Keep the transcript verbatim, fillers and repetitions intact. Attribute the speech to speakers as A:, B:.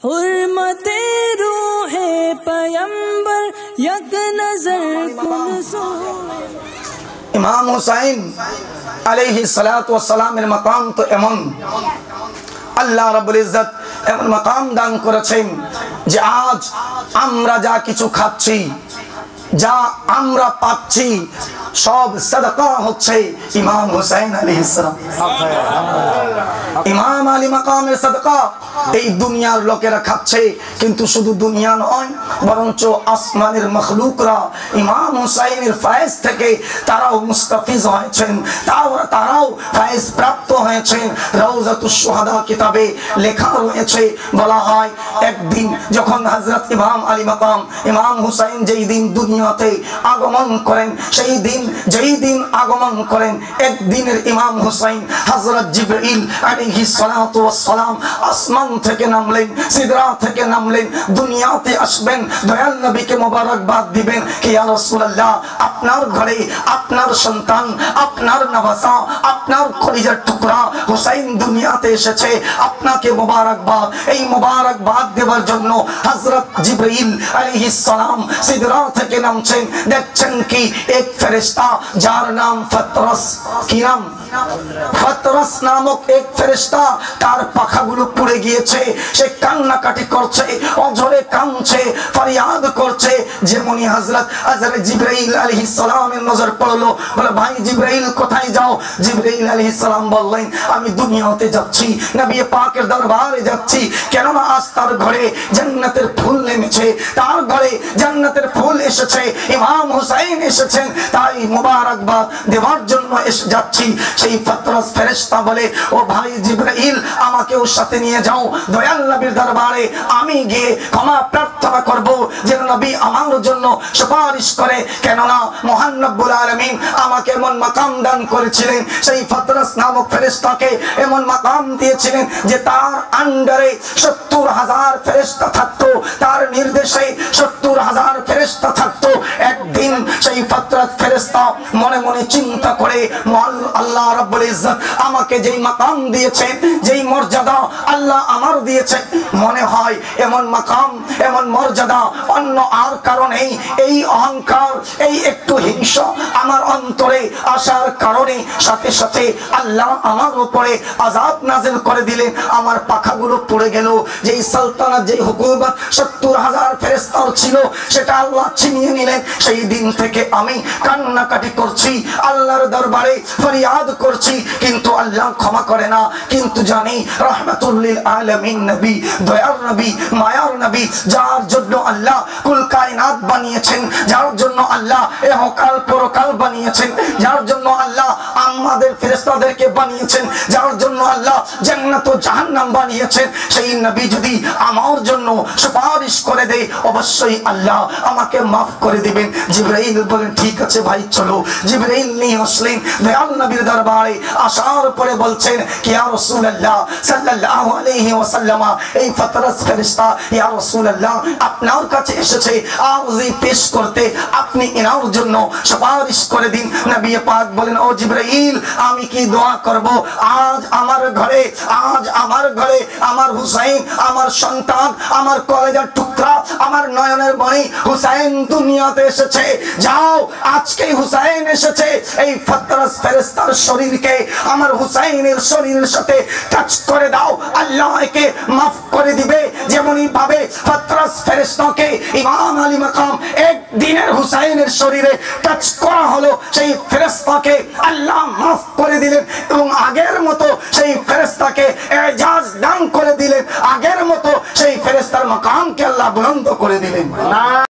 A: हुर्मते रूहे पैगंबर यक नजर कुन सो।
B: इमाम हुसैन अलैहि सलातु वस्सलामेर मकाम तो एमन আল্লাহ রাব্বুল ইজ্জত এমন মাকাম দান করেছেন যে আজ আমরা যা কিছু খাচ্ছি, যা আমরা পাচ্ছি, সব সাদাকা হচ্ছে ইমাম হুসাইন আলাইহিস সালাম। ইমাম আলী মাকামের সাদাকা এই দুনিয়ার লোকেরা খাচ্ছে, কিন্তু শুধু দুনিয়া নয়, বরঞ্চ আসমানের মাখলুকরা ইমাম হুসাইনের ফয়েজ থেকে তারাও মুস্তাফিজ হয়েছেন, তারাও ফয়েজ প্রাপ্ত হয়েছেন। রওজাতুশ শুহাদা কিতাবে লেখা রয়েছে, বলা হয় একদিন যখন হযরত ইমাম আলী মাকাম ইমাম হুসাইন যেই দিন দুনিয়াতে আগমন করেন, সেই দিন যেই দিন আগমন করেন একদিনের ইমাম হুসাইন হযরত জিবরাইল আলাইহিস সালাতু ওয়াস সালাম আসমান থেকে নামলেন, সিদরা থেকে নামলেন, দুনিয়াতে আসবেন, দয়াল নবীকে মোবারকবাদ দিবেন কি ইয়া রাসূলুল্লাহ, আপনার ঘরে আপনার সন্তান, আপনার নওয়াসা, আপনার কলিজার টুকরা হুসাইন দুনিয়াতে এসেছে, আপনাকে মোবারকবাদ। এই মোবারকবাদ দেওয়ার জন্য হযরত জিবরাইল আলাইহিস সালাম সিদরা থেকে নামছেন, দেখছেন কি এক ফেরেশতা যার নাম ফাতরাস, কি নাম? ফাতরাস নামক এক ফেরেশতা, তার পাখাগুলো পুড়ে গিয়েছে, সে কান্নাকাটি করছে, অঝরে কাঁদছে, ফরিয়াদ করছে। যেমনি হযরত হযরত জিবরাইল আলাইহিস সালামের নজর পড়লো, বলে ভাই জিবরাইল কোথায় যাও? জিবরাইল আলাইহিস সালাম বললেন আমি দুনিয়াতে যাচ্ছি, নবী পাকের দরবারে যাচ্ছি, কেননা আজ তার ঘরে জান্নাতের ফুল নেমেছে, তার ঘরে জান্নাতের ফুল এসেছে, ইমাম হুসাইন এসেছেন, তাই মোবারকবাদ দেওয়ার জন্য এসে যাচ্ছি। সেই ফাতরাস ফেরেশতা বলে ও ভাই জিবরাইল আমাকে ওর সাথে নিয়ে যাও দয়াল নবীর দরবারে, আমি গিয়ে ক্ষমা প্রার্থনা করব যেন নবী আমার জন্য সুপারিশ করে, কেননা মহান রব্বুল আলামিন আমাকে এমন মাকাম দান করেছিলেন, সেই ফাতরাস নামক ফেরেশতাকে এমন মাকাম দিয়েছিলেন যে তার আন্ডারে সত্তর হাজার ফেরেশতা থাকতো, তার নির্দেশে সত্তর হাজার ফেরেশতা থাকতো। একদিন সেই ফাতরাস ফেরেশতা মনে মনে চিন্তা করে, আল্লাহ রাব্বুল ইজ্জত আমাকে যেই মাকাম দিয়েছেন, যেই মর্যাদা আল্লাহ আমার দিয়েছে, মনে হয় এমন মাকাম এমন মর্যাদা অন্য আর কারণেই, এই অহংকার এই একটু হিংসা আমার অন্তরে আসার কারণে সাথে সাথে আল্লাহ আমার উপরে আযাব নাযিল করে দিলেন, আমার পাখাগুলো পড়ে গেল। যেই সালতানাত যেই হুকুমত সত্তর হাজার ফেরেশতার ছিল সেটা আল্লাহ ছিনিয়ে নিলেন। সেই দিন থেকে আমি কান্নাকাটি করছি, আল্লাহর দরবারে ফরিয়াদ করছি, কিন্তু আল্লাহ ক্ষমা করে না। কিন্তু জানি রাহমাতুল লিল আলামিন নবী, দয়ার নবী, মায়ার নবী, যার জন্য আল্লাহ কুল কায়নাত বানিয়েছেন, যার জন্য আল্লাহ ইহকাল পরকাল বানিয়েছেন, যার জন্য আল্লাহ আমাদের ফেরেশতাদেরকে বানিয়েছেন, যার জন্য আল্লাহ জান্নাত ও জাহান্নাম বানিয়েছেন, সেই নবী যদি আমার জন্য সুপারিশ করে দেয় অবশ্যই আল্লাহ আমাকে মাফ করে দিবেন। জিবরাইল বলেন ঠিক আছে ভাই চলো। জিবরাইল নিয়ে আসলেন দয়াল নবীর দরবারে, আসার পরে বলছেন কি ইয়া রাসূলুল্লাহ সাল্লাল্লাহু আলাইহি ওয়াসাল্লাম, এই ফাতরাস ফেরেশতা ইয়া রাসূলুল্লাহ আপনার কাছে এসেছে আরজি পেশ করতে, আপনি এনার জন্য সুপারিশ করে দিন। নবী পাক বলেন ও জিবরাইল আমি কি দোয়া করব? আজ আমার ঘরে আজ আমার ঘরে আমার হুসাইন, আমার সন্তান, আমার কলেজার টুকরা, আমার নয়নের মণি হুসাইন দুনিয়াতে এসেছে, যাও আজকে হুসাইন এসেছে, এই ফাতরাস ফেরেশতার শরীরকে আমার হুসাইনের শরীরের সাথে টাচ করে দাও, আল্লাহ একে মাফ করে দিবে। যেমনই ভাবে ফাতরাস ফেরেশতাকে ইমাম আলী মাকাম এক দিনের হুসাইনের শরীরে টাচ করা হলো, সেই ফেরেশতাকে আল্লাহ মাফ করে দিলেন এবং আগের মতো সেই ফেরেশতাকে এজাজ দান করে দিলেন, আগের মতো সেই ফেরেশতার মাকামকে আল্লাহ বুলন্দ করে দিলেন।